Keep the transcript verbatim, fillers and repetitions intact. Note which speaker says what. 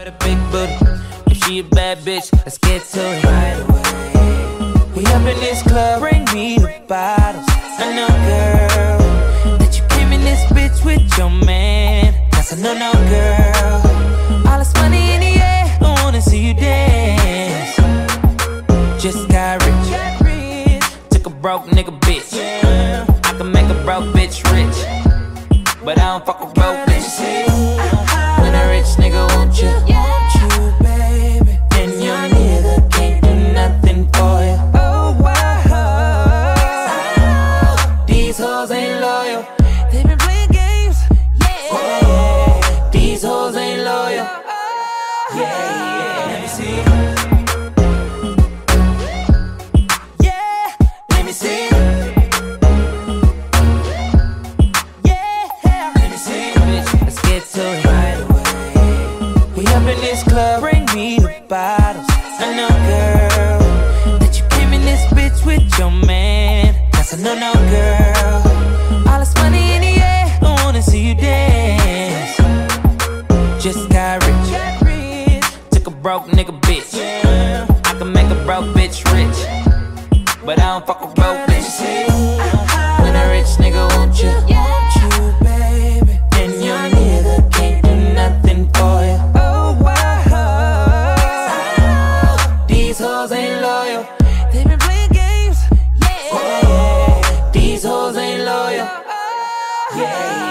Speaker 1: with a big booty. If she a bad bitch, let's get to it right away. We up in this club, bring me the bottles. I know, girl, that you came in this bitch with your man. Cause I know, no, girl, all this money in the air, I wanna see you dance. Just got rich, took a broke nigga bitch. I can make a broke bitch rich, but I don't fuck with broke bitches. When a rich nigga want you, want you, baby, then your nigga can't do nothing for you. Oh, wow. These hoes ain't loyal, they been playing games. Yeah, yeah. These hoes ain't loyal. Yeah, yeah. Let me see. Yeah, let me see. In this club, bring me the bottles. I know, girl, that you came in this bitch with your man. Cause I know, no, girl, all this money in the air, I wanna see you dance. Just got rich, took a broke nigga bitch. I can make a broke bitch rich, but I don't fuck with broke bitches. When a rich nigga want you, want you, baby, then your nigga can't do nothing for you. These hoes ain't loyal, they been playing games. Yeah, yeah. These hoes ain't loyal. Yeah.